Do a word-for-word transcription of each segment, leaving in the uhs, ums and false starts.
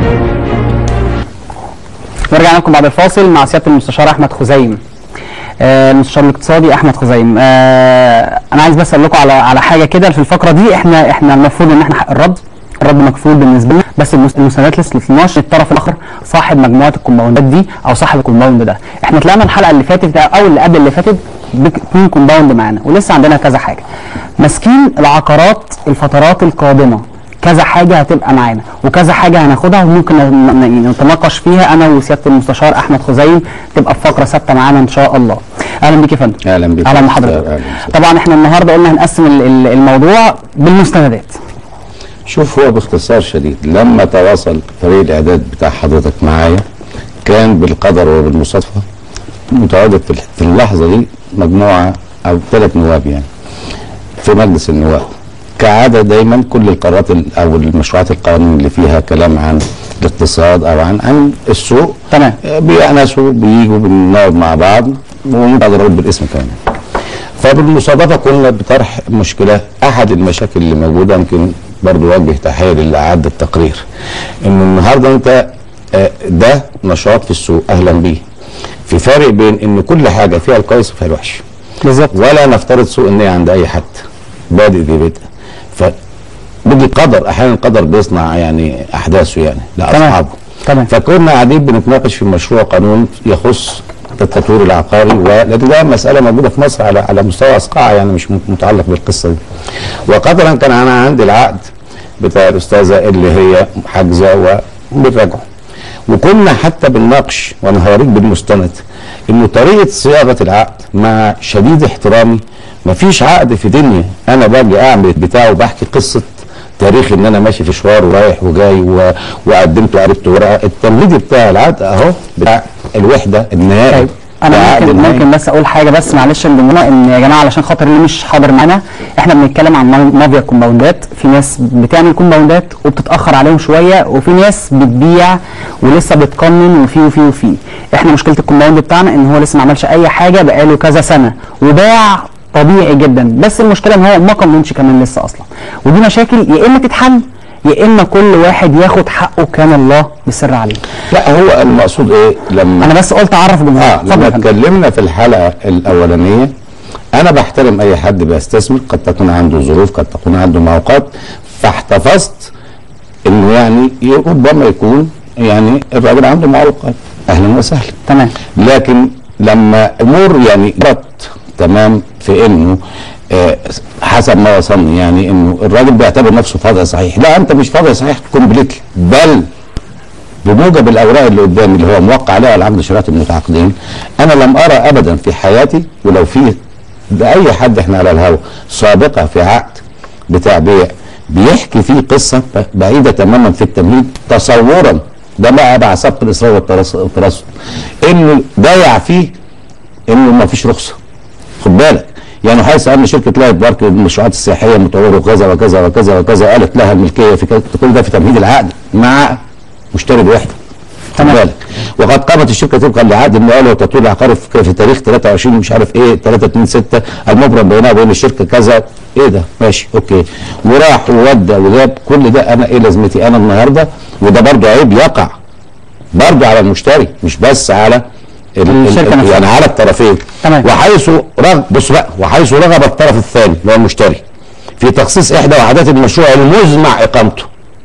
ورجعنا لكم بعد الفاصل مع سياده المستشار احمد خزيم، آه المستشار الاقتصادي احمد خزيم. آه انا عايز بس اقول لكم على على حاجه كده في الفقره دي. احنا احنا المفروض ان احنا حق الرد الرد مكفول بالنسبه لنا، بس المستندات لسه للناش الطرف الاخر صاحب مجموعه الكومباوندات دي او صاحب الكومباوند ده. احنا طلعنا الحلقه اللي فاتت او اللي قبل اللي فاتت باتنين كومباوند معانا، ولسه عندنا كذا حاجه ماسكين العقارات. الفترات القادمه كذا حاجه هتبقى معانا وكذا حاجه هناخدها وممكن نتناقش فيها انا وسياده المستشار احمد خزيم، تبقى في فقره ثابته معانا ان شاء الله. اهلا بيك يا فندم. اهلا بيك. اهلا بحضرتك. طبعا احنا النهارده قلنا هنقسم الموضوع بالمستندات. شوف، هو باختصار شديد لما تواصل فريق الاعداد بتاع حضرتك معايا كان بالقدر وبالمصادفه متواجد في اللحظه دي مجموعه او ثلاث نواب يعني في مجلس النواب. كعاده دايما كل القرارات او المشروعات القانون اللي فيها كلام عن الاقتصاد او عن عن السوق تمام بيأنسوا بييجوا بنقعد مع بعض وممكن اقدر اقول بالاسم كمان. فبالمصادفه كنا بطرح مشكله. احد المشاكل اللي موجوده يمكن برضه وجه تحيه للي اعد التقرير، ان النهارده انت ده نشاط في السوق اهلا بيه، في فرق بين ان كل حاجه فيها الكويس وفيها الوحش بالظبط، ولا نفترض سوء النيه عند اي حد بادئ ببدء. ف بيجي القدر احيانا القدر بيصنع يعني احداثه يعني لاصحابه. تمام. فكنا قاعدين بنتناقش في مشروع قانون يخص التطوير العقاري، ولكن ده مساله موجوده في مصر على على مستوى اصقاع يعني مش متعلق بالقصه دي. وقدرا كان انا عندي العقد بتاع الاستاذه اللي هي حاجزه وبنراجعه، وكنا حتى بنناقش وانا هوريك بالمستند انه طريقه صياغه العقد مع شديد احترامي ما فيش عقد في دنيا انا باجي اعمل بتاعه وبحكي قصه تاريخ ان انا ماشي في شوار ورايح وجاي و... وقدمت وعرفت ورقه. التمهيدي بتاع العقد اهو بتاع الوحده النهائي. طيب انا ممكن ممكن بس اقول حاجه بس معلش للجمهور ان يا جماعه علشان خاطر اللي مش حاضر معانا، احنا بنتكلم عن مافيا كومباوندات. في ناس بتعمل كومباوندات وبتتاخر عليهم شويه، وفي ناس بتبيع ولسه بتقنن وفي وفي وفي. احنا مشكله الكومباوند بتاعنا ان هو لسه ما عملش اي حاجه بقاله كذا سنه وباع طبيعي جدا، بس المشكله ان هو ما قننش كمان لسه اصلا. ودي مشاكل يا اما تتحل يا اما كل واحد ياخد حقه كان الله بسر عليه. لا هو المقصود ايه لما انا بس قلت اعرف الجمهور. اه لما اتكلمنا في الحلقه الاولانيه انا بحترم اي حد بيستثمر، قد تكون عنده ظروف قد تكون عنده معوقات، فاحتفظت انه يعني ربما يكون يعني الراجل عنده معوقات اهلا وسهلا. تمام. لكن لما امور يعني جت تمام في انه آه حسب ما وصلني يعني انه الراجل بيعتبر نفسه في وضع صحيح. لا انت مش في وضع صحيح كومبليتلي، بل بموجب الاوراق اللي قدامي اللي هو موقع عليها العقد شراكه المتعاقدين انا لم ارى ابدا في حياتي، ولو في باي حد احنا على الهوا سابقه في عقد بتاع بيع بيحكي فيه قصه بعيده تماما في التمهيد تصورا ده بقى مع سبق الاصرار والترصد انه بايع فيه انه ما فيش رخصه. خد بالك يعني حيث ان شركه لايف بارك للمشروعات السياحيه مطوره وكذا وكذا وكذا وكذا قالت لها الملكيه في كل ده في تمهيد العقد مع مشتري بوحده. خد بالك. وقد قامت الشركه طبقا لعقد المقاوله والتطوير العقاري في تاريخ ثلاثة وعشرين مش عارف ايه ثلاثة اتنين ستة المبرم بينها وبين الشركه كذا. ايه ده؟ ماشي اوكي. وراح وودى وجاب كل ده. انا ايه لازمتي انا النهارده؟ وده برضه عيب يقع برضه على المشتري مش بس على الشركه نفسها يعني على الطرفين. تمام. وحيث رغب بص بقى وحيث رغب الطرف الثاني اللي هو المشتري في تخصيص احدى وحدات المشروع المزمع اقامته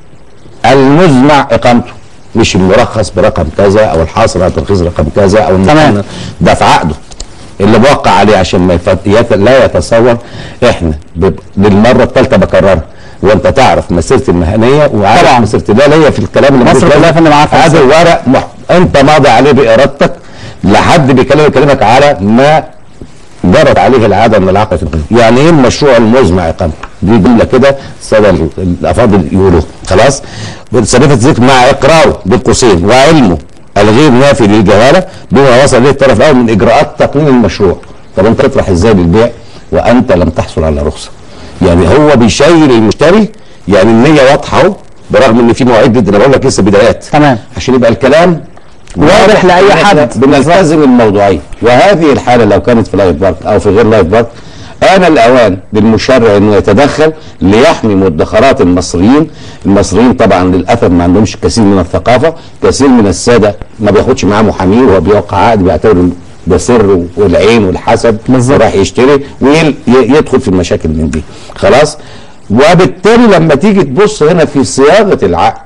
المزمع اقامته مش المرخص برقم كذا او الحاصل على ترخيص رقم كذا او تمام. ده في عقده اللي بوقع عليه عشان ما يفت... لا يتصور. احنا ب... للمره الثالثه بكررها وانت تعرف مسيرتي المهنيه وعارف مسيرتي لا ليا في الكلام اللي مصر كلها فين معاك هذا ورق مح... انت ماضي عليه بارادتك لحد بيكلمك يكلمك على ما جرت عليه العاده من العقد الفقهي. يعني ايه المشروع المزمع اقامته؟ دي جمله كده الساده الافاضل يقولوها خلاص. صريفه ذكر مع اقراره بين قوسين وعلمه الغير نافي للجهاله بما وصل اليه الطرف الاول من اجراءات تقنين المشروع. طب انت تطرح ازاي للبيع وانت لم تحصل على رخصه؟ يعني هو بيشيل المشتري يعني النيه واضحه اهو برغم ان في مواعيد جدا. انا بقول لك لسه بدايات تمام عشان يبقى الكلام واضح لاي حد. بنلتزم الموضوعيه. وهذه الحاله لو كانت في لايف بارك او في غير لايف بارك آن الأوان للمشرع انه يتدخل ليحمي مدخرات المصريين. المصريين طبعا للاسف ما عندهمش كثير من الثقافه، كثير من الساده ما بياخدش معاه محامي وهو بيوقع عقد بيعتبر ده سر والعين والحسد وراح يشتري ويدخل في المشاكل من دي. خلاص؟ وبالتالي لما تيجي تبص هنا في صياغه العقد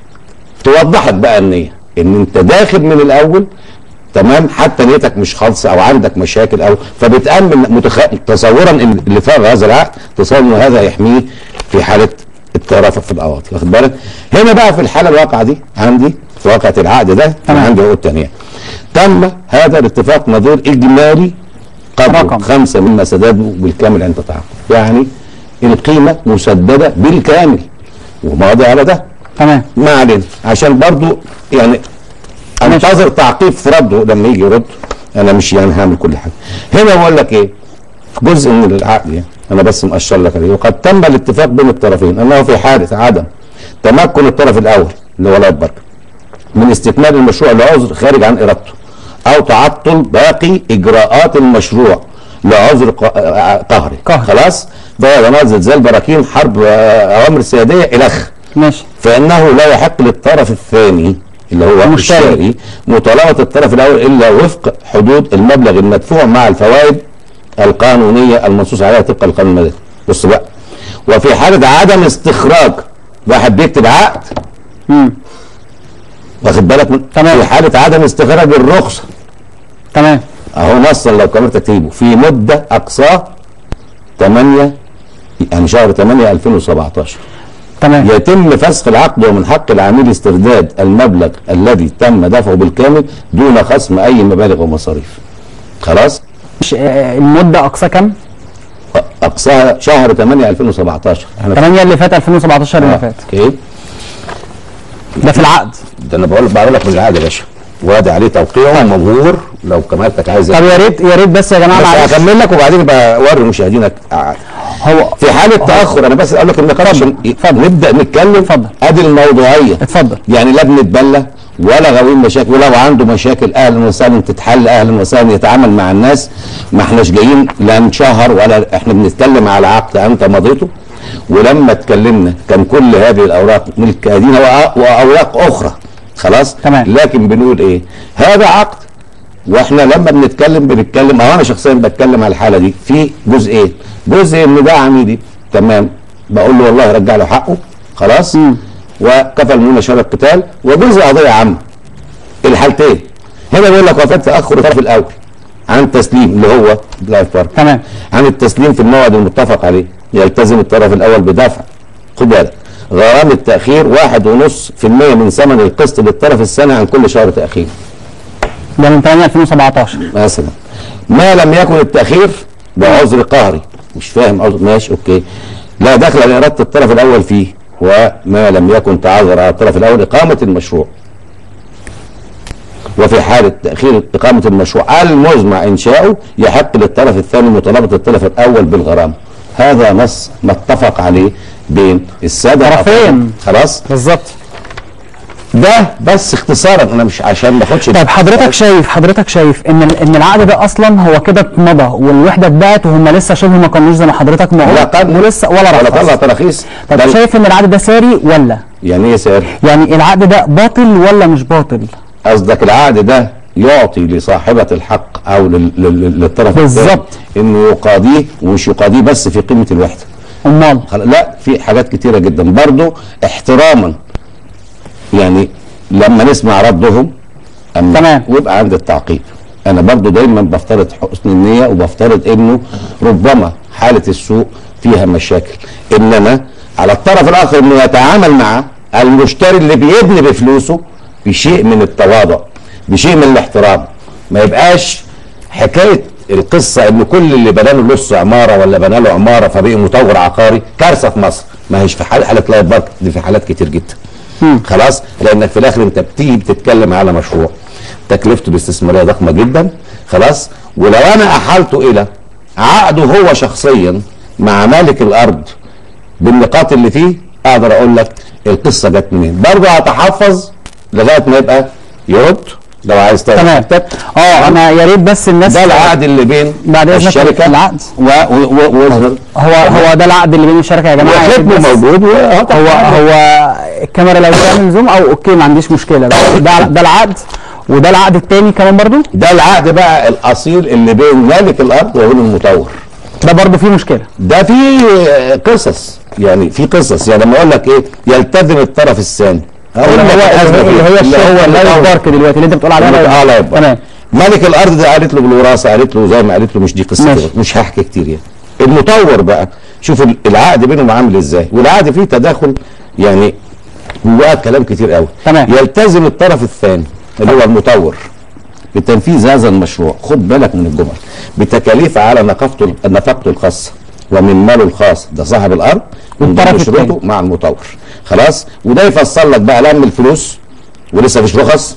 توضحك بقى النيه ان انت داخل من الاول تمام، حتى نيتك مش خالصه او عندك مشاكل او فبتامن متخ... تصورا ان اللي فاغ هذا العقد تصور ان هذا يحميه في حاله الترافق في الاواضي، واخد بالك؟ هنا بقى في الحاله الواقعه دي عندي في واقعه العقد ده انا عندي عقود ثانيه تم هذا الاتفاق نظير اجمالي قدره خمسه مما سدده بالكامل عند التعاقد، يعني القيمه مسدده بالكامل وماضي على ده. تمام. ما علينا عشان برضو يعني انتظر تعقيب في رده لما يجي يرد، انا مش يعني هعمل كل حاجه. هنا بقول لك ايه؟ جزء من العقد يعني انا بس مؤشر لك عليه، وقد تم الاتفاق بين الطرفين انه في حاله عدم تمكن الطرف الاول اللي هو الأكبر من استكمال المشروع لعذر خارج عن ارادته او تعطل باقي اجراءات المشروع لعذر قهري. خلاص؟ ده نازل زلزال براكين حرب اوامر سياديه الخ. ماشي. فانه لا يحق للطرف الثاني اللي هو المشتري مطالبه الطرف الاول الا وفق حدود المبلغ المدفوع مع الفوائد القانونيه المنصوص عليها طبق القانون المدني. بص بقى، وفي حاله عدم استخراج واحد بيكتب عقد امم واخد بالك من تمام. في حاله عدم استخراج الرخصه تمام اهو نصا لو كبرت تكتيبه في مده اقصاه ثمانية يعني شهر ثمانية ألفين وسبعطاشر تمام. يتم فسخ العقد ومن حق العميل استرداد المبلغ الذي تم دفعه بالكامل دون خصم اي مبالغ ومصاريف. خلاص؟ مش المده اقصى كام؟ اقصاها شهر ثمانية ألفين وسبعطاشر. ثمانية اللي فات ألفين وسبعطاشر اللي فات. اوكي. ده في العقد. ده انا بقول بقول لك من العقد يا باشا. وادي عليه توقيعه مجهور لو كمالتك عايز. طب يا ريت يا ريت بس يا جماعه معلش هكمل لك وبعدين بقى اوري مشاهدينك. هو في حاله تاخر انا بس اقول لك النقاط عشان نبدا نتكلم. اتفضل. ادي الموضوعيه. اتفضل. يعني لا بنتبلى ولا غاويين مشاكل، ولو عنده مشاكل اهلا وسهلا تتحل، اهلا وسهلا يتعامل مع الناس. ما احناش جايين لا نشهر ولا احنا بنتكلم على عقد انت مضيته، ولما اتكلمنا كان كل هذه الاوراق ملك ادينا واوراق اخرى. خلاص؟ تمام. لكن بنقول ايه؟ هذا عقد واحنا لما بنتكلم بنتكلم او انا شخصيا بتكلم على الحاله دي في جزئين، جزء ان ده عميلي تمام بقول له والله رجع له حقه خلاص م. وكفى المؤمنين شر القتال، وجزء قضيه عامه. الحالتين هنا بيقول لك وفاه تاخر الطرف الاول عن تسليم اللي هو لايف بارك تمام عن التسليم في الموعد المتفق عليه يلتزم الطرف الاول بدفع خد بالك غرامه تاخير واحد ونص في المية من ثمن القسط للطرف الثاني عن كل شهر تاخير. ده من ثمانية ألفين وسبعطاشر مثلا. ما لم يكن التاخير بعذر قهري مش فاهم عذر ماشي اوكي لا دخل لاراده الطرف الاول فيه، وما لم يكن تعذر على الطرف الاول اقامه المشروع. وفي حاله تاخير اقامه المشروع المزمع انشاؤه يحق للطرف الثاني مطالبه الطرف الاول بالغرامه. هذا نص متفق عليه بين الساده طرفين. خلاص بالظبط. ده بس اختصارا انا مش عشان ما اخدش. طيب حضرتك شايف حضرتك شايف ان ان العقد ده اصلا هو كده اتمضى والوحده اتباعت وهم لسه شبه ما كانوش زي ما حضرتك ما قلت ولسه ولا ولا طلع تراخيص. طب شايف ان العقد ده ساري ولا؟ يعني ايه ساري؟ يعني العقد ده باطل ولا مش باطل؟ قصدك العقد ده يعطي لصاحبه الحق او للطرف بالظبط انه يقاضيه ومش يقاضيه بس في قيمه الوحده. امال؟ لا في حاجات كتيره جدا برضه احتراما يعني لما نسمع ردهم تمام ويبقى عند التعقيب. انا برضو دايما بفترض حسن النيه وبفترض انه ربما حاله السوق فيها مشاكل، انما على الطرف الاخر انه يتعامل مع المشتري اللي بيبني بفلوسه بشيء من التواضع بشيء من الاحترام. ما يبقاش حكايه القصه ان كل اللي بنى له نص عماره ولا بنى له عماره فبقي مطور عقاري كارثه في مصر. ما هيش في حاله حاله لايف بارك دي في حالات كتير جدا. خلاص؟ لانك في الاخر انت بتيجي بتتكلم على مشروع تكلفته الاستثماريه ضخمه جدا. خلاص؟ ولو انا احالته الى عقده هو شخصيا مع مالك الارض بالنقاط اللي فيه اقدر اقول لك القصه جت منين. برضه هتحفظ لغايه ما يبقى يرد لو عايز تعرف تمام. اه انا يا ريت بس الناس ده العقد اللي بين بعد اذنك الشركه العقد و و هو هو ده العقد اللي بين الشركه يا جماعه. وختمه موجود. هو هو الكاميرا لو تعمل زوم او اوكي ما عنديش مشكله. ده ده العقد، وده العقد الثاني كمان برضو. ده العقد بقى الاصيل اللي بين مالك الارض وبين المطور. ده برضو فيه مشكله. ده فيه قصص، يعني في قصص. يعني لما اقول لك ايه يلتزم الطرف الثاني اللي هو اللي هو اللي هو اللايف بارك دلوقتي اللي انت بتقول عليها. اه لايف بارك. تمام. مالك الارض ده قالت له بالوراثه، قالت له زي ما قالت له، مش دي قصتي، مش هحكي كتير يعني. المطور بقى شوف العقد بينهم عامل ازاي، والعقد فيه تداخل يعني جواه كلام كتير قوي. تمام. يلتزم الطرف الثاني اللي هو المطور بتنفيذ هذا المشروع، خد بالك من الجمل، بتكاليف على نفقته نفقته الخاصه ومن ماله الخاص، ده صاحب الارض، والطرف شروطه مع المطور. خلاص. وده يفصل لك بقى لم الفلوس ولسه مش رخص،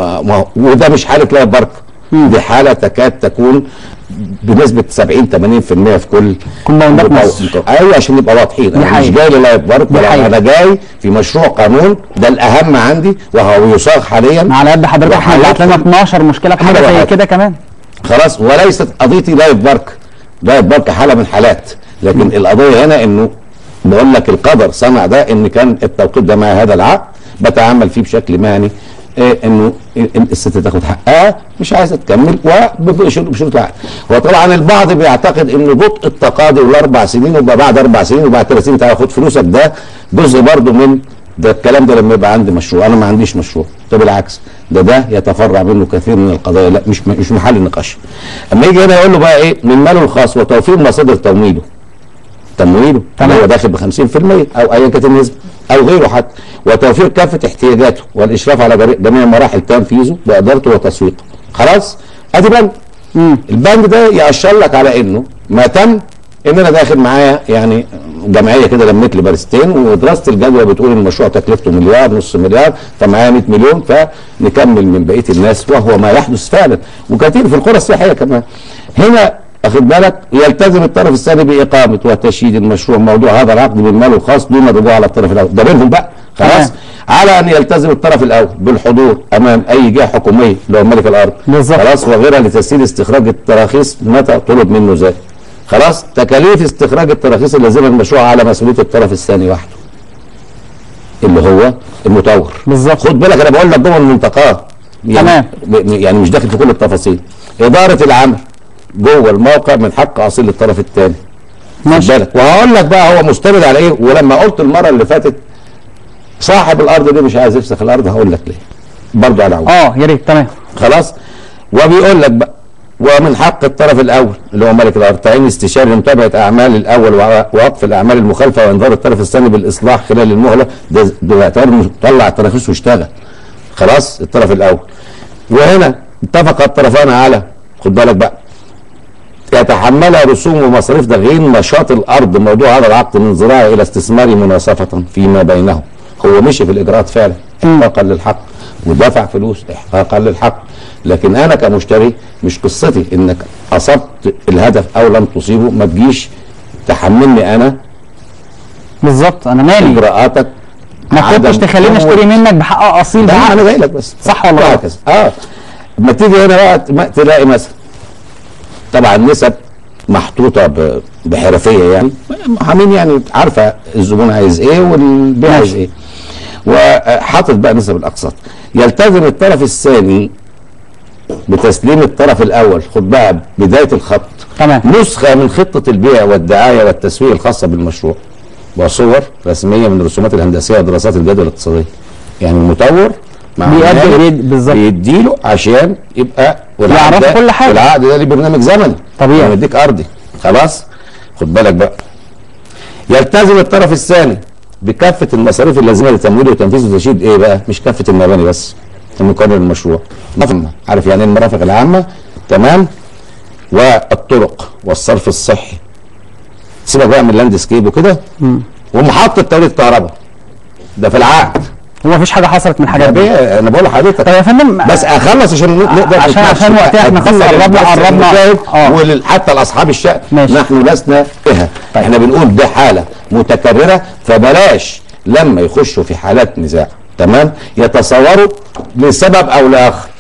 وده مش حاله لايف بارك، دي حاله تكاد تكون بنسبه سبعين ثمانين بالمئة في كل كومباوندات مصر. ايوه عشان نبقى واضحين، انا مش جاي للايف بارك، انا جاي في مشروع قانون، ده الاهم عندي وهو يصاغ حاليا. على قد حضرتك احنا بعت لنا اتناشر مشكله في حاجه زي كده كمان. خلاص. وليست قضيتي لايف بارك، لايف بارك حاله من حالات، لكن م. القضيه هنا انه بقول لك القدر سمع ده ان كان التوقيت ده مع هذا العقد بتعامل فيه بشكل مهني، إيه انه الست تاخد حقها مش عايزه تكمل وبشروط العقد. وطبعا البعض بيعتقد ان بطء التقاضي والاربع سنين وبقى بعد اربع سنين وبعد ثلاث سنين تعالى خد فلوسك، ده جزء برضه من ده الكلام ده لما يبقى عندي مشروع. انا ما عنديش مشروع، ده بالعكس، ده ده يتفرع منه كثير من القضايا، لا مش مش محل النقاش. اما يجي هنا يقول له بقى ايه من ماله الخاص وتوفير مصادر تمويله، تمويله اللي هو داخل ب خمسين بالمئة او ايا كانت النسبه او غيره حتى، وتوفير كافه احتياجاته والاشراف على جميع مراحل تنفيذه بادارته وتسويقه. خلاص. ادي بند. البند ده يأشر لك على انه ما تم ان انا داخل معايا يعني جمعيه كده لميت لي بارستين، ودراسه الجدوى بتقول ان المشروع تكلفته مليار نص مليار، فمعايا مئة مليون، فنكمل من بقيه الناس، وهو ما يحدث فعلا وكثير في القرى السياحيه كمان. هنا واخد بالك يلتزم الطرف الثاني باقامه وتشييد المشروع موضوع هذا العقد من ماله الخاص دون الرجوع على الطرف الاول، ده بينهم بقى. خلاص. على ان يلتزم الطرف الاول بالحضور امام اي جهه حكوميه لو مالك الارض. بالظبط. خلاص. وغيرها لتسهيل استخراج التراخيص متى طلب منه ذلك. خلاص. تكاليف استخراج التراخيص اللازمه للمشروع على مسؤوليه الطرف الثاني وحده اللي هو المطور. بالظبط. خد بالك انا بقول لك جوه المنطقات يعني تمام، يعني مش داخل في كل التفاصيل. اداره العمل جوه الموقع من حق اصيل الطرف الثاني. خد بالك. وهقول لك بقى هو مستند على ايه. ولما قلت المره اللي فاتت صاحب الارض دي مش عايز يفسخ الارض، هقول لك ليه برضه على عود. اه يا ريت. تمام. خلاص. وبيقول لك بقى ومن حق الطرف الاول اللي هو مالك الارض تعيين استشاري لمتابعه اعمال الاول ووقف الاعمال المخالفه وانذار الطرف الثاني بالاصلاح خلال المهله. ده باعتبار طلع التراخيص واشتغل. خلاص. الطرف الاول. وهنا اتفق الطرفان على خد بالك بقى يتحملها رسوم ومصاريف تغيير نشاط الارض موضوع هذا العقد من زراعي الى استثماري مناصفه فيما بينهم. هو مشي في الاجراءات فعلا احقاقا للحق ودفع فلوس احقاقا للحق، لكن انا كمشتري مش قصتي انك اصبت الهدف او لم تصيبه، ما تجيش تحملني انا. بالظبط. انا مالي اجراءاتك ما كنتش تخليني اشتري منك بحق اصيل. ده انا جاي لك بس صح ولا لا؟ اه لما تيجي هنا بقى تلاقي مثلا طبعا نسب محطوطه بحرفيه، يعني محامين يعني عارفه الزبون عايز ايه والبيع عايز ايه، وحاطط بقى نسب الاقساط. يلتزم الطرف الثاني بتسليم الطرف الاول خد بقى بدايه الخط تمام نسخه من خطه البيع والدعايه والتسويق الخاصه بالمشروع وصور رسميه من الرسومات الهندسيه ودراسات الجدوى الاقتصاديه. يعني المطور بيدي بالظبط بيديله عشان يبقى يعرف كل حاجه. والعقد ده ليه برنامج زمني طبيعي يعني يديك ارضي. خلاص. خد بالك بقى يلتزم الطرف الثاني بكافه المصاريف اللازمه لتمويله وتنفيذه وتشييد ايه بقى؟ مش كافه المباني بس المقرر للمشروع، عارف يعني ايه المرافق العامه تمام، والطرق والصرف الصحي، سيبك بقى من اللاندسكيب وكده، ومحطه توليد كهرباء ده في العقد. هو مفيش حاجه حصلت من الحاجات دي. انا بقول لحضرتك طب يا فندم بس اخلص عشان نقدر عشان عشان وقتها احنا خلاص قربنا قربنا اه وحتى لاصحاب الشأن نحن لسنا بها. طيب. احنا بنقول ده حاله متكرره، فبلاش لما يخشوا في حالات نزاع تمام يتصوروا لسبب او لاخر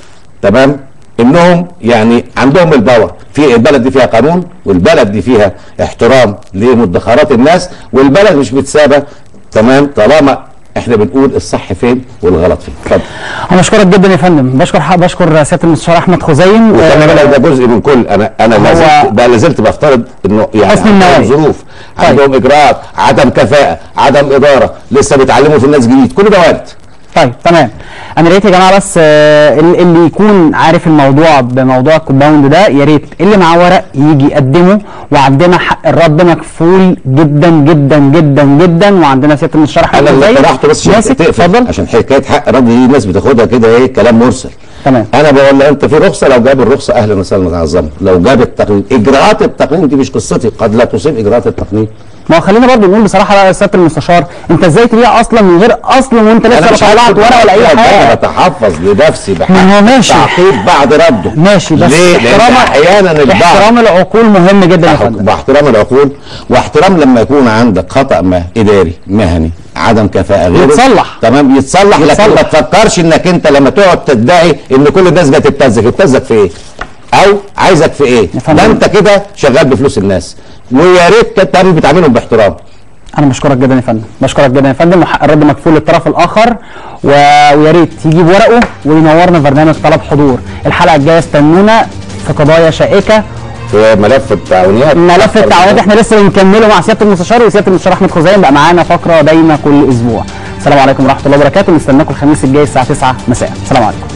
تمام انهم يعني عندهم الباور في البلد دي، فيها قانون، والبلد دي فيها احترام لمدخرات الناس، والبلد مش متسابه تمام طالما احنا بنقول الصح فين والغلط فين. اتفضل. انا بشكرك جدا يا فندم، بشكر بشكر سياده المستشار احمد خزيم. وخلي بالك ده جزء من كل انا انا لازلت ده لازلت بفترض انه يعني حسن النوايا، ظروف طيب. عندهم اجراءات، عدم كفاءه، عدم اداره، لسه بيتعلموا في الناس جديد، كل ده وارد. طيب تمام. انا ريت يا جماعه بس آه اللي يكون عارف الموضوع بموضوع الكومباوند ده يا ريت اللي معاه ورق يجي يقدمه، وعندنا حق الرد مكفول جدا جدا جدا جدا، وعندنا سياده المستشار احمد انا اللي طرحته بس عشان تقفل، عشان حكايه حق الرد دي الناس بتاخدها كده ايه كلام مرسل. تمام. انا بقول له انت في رخصه، لو جاب الرخصه اهلا وسهلا متعظمه، لو جاب التقنين اجراءات التقنين دي مش قصتي، قد لا تصيب اجراءات التقنين. ما هو خلينا برضه نقول بصراحه بقى يا سياده المستشار، انت ازاي تبيع اصلا من غير اصلا وانت لسه لا طلعت ورقه ولا اي حاجه؟ انا بتحفظ لنفسي بحق تعقيب بعد رده. ماشي، بس ليه؟ احترام احيانا البعض احترام العقول مهم جدا يا فندم. باحترام العقول، واحترام لما يكون عندك خطا ما اداري مهني، عدم كفاءه غيره يتصلح تمام يتصلح, يتصلح. لكن ما تفكرش انك انت لما تقعد تدعي ان كل الناس بتتزك، تتزك في ايه؟ او عايزك في ايه؟ ده انت كده شغال بفلوس الناس، ويا ريت تعمل بتعاملهم باحترام. انا بشكرك جدا يا فندم، بشكرك جدا يا فندم، وحق الرد مكفول للطرف الاخر، ويا ريت يجيب ورقه وينورنا في برنامج طلب حضور. الحلقه الجايه استنونا في قضايا شائكه في ملف التعاونيات. ملف التعاونيات احنا لسه بنكمله مع سياده المستشار، وسياده المستشار احمد خزيم بقى معانا فقره دايمه كل اسبوع. السلام عليكم ورحمه الله وبركاته، نستناكم الخميس الجاي الساعه تسعة مساء. السلام عليكم.